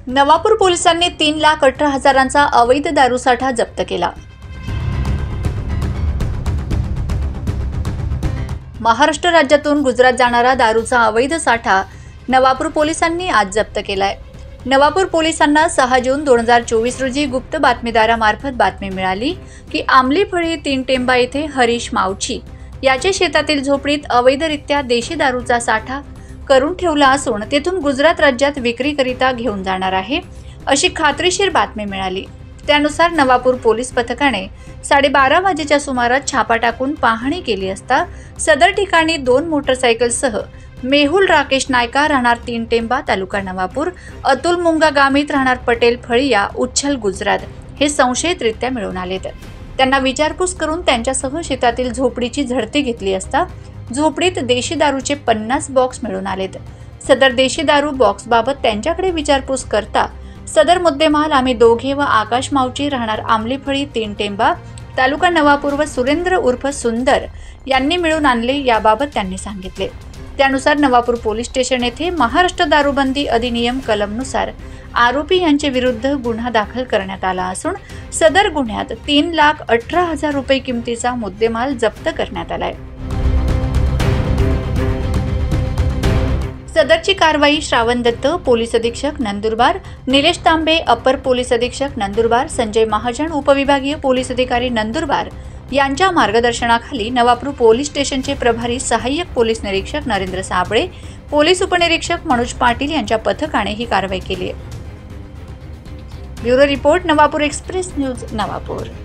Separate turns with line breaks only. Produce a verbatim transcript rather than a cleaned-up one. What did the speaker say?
नवापूर पोलिसांनी तीन लाख अठरा हजारांचा अवैध दारूसाठा जप्त केला। महाराष्ट्र राज्यातून गुजरात जाणारा दारूचा अवैध साठा नवापूर पोलिसांनी आज जप्त केलाय। नवापूर पोलिसांना सहा जून दोन हजार चोवीस रोजी गुप्त बातमीदारामार्फत बातमी मिळाली की आमलीफळी तीन टेंबा येथे हरीश मावची याच्या शेतातील झोपडीत अवैधरित्या देशी दारूचा साठा करून ठेवला असून तेथून गुजरात राज्यात विक्रीकरिता घेऊन जाणार आहे अशी खात्रीशीर बातमी मिळाली। त्यानुसार नवापूर पोलीस पथकाने साडेबारा वाजेच्या सुमारास छापा टाकून पाहणी केली असता सदर ठिकाणी दोन मोटरसायकलसह मेहुल राकेश नायका राहणार तीन टेंबा तालुका नवापूर, अतुल मुंगा गामित राहणार पटेल फळिया उच्छल गुजरात हे संशयितरित्या मिळून आलेत। त्यांना विचारपूस करून त्यांच्यासह शेतातील झोपडीची झडती घेतली असता झोपडीत देशी दारूचे पन्नास बॉक्स मिळून आलेत। सदर देशी दारू बॉक्स बाबत त्यांच्याकडे विचारपूस करता सदर मुद्देमाल आम्ही दोघे व आकाश मावची राहणार आमलीफळी तीन टेंबा तालुका नवापूर व सुरेंद्र उर्फ सुंदर यांनी मिळून आणले याबाबत त्यांनी सांगितले। त्यानुसार नवापूर पोलीस स्टेशन येथे महाराष्ट्र दारूबंदी अधिनियम कलमनुसार आरोपी यांच्या विरुद्ध गुन्हा दाखल करण्यात आला असून सदर गुन्ह्यात तीन लाख अठरा हजार रुपये किमतीचा मुद्देमाल जप्त करण्यात आलाय। सदरची कारवाई श्रावण दत्त पोलीस अधीक्षक नंदुरबार, निलेश तांबे अपर पोलीस अधीक्षक नंदुरबार, संजय महाजन उपविभागीय पोलीस अधिकारी नंदुरबार यांच्या मार्गदर्शनाखाली नवापूर पोलीस स्टेशनचे प्रभारी सहाय्यक पोलीस निरीक्षक नरेंद्र साबळे, पोलीस उपनिरीक्षक मनोज पाटील यांच्या पथकाने ही कारवाई केली आहे। Bureau report Navapur express news Navapur.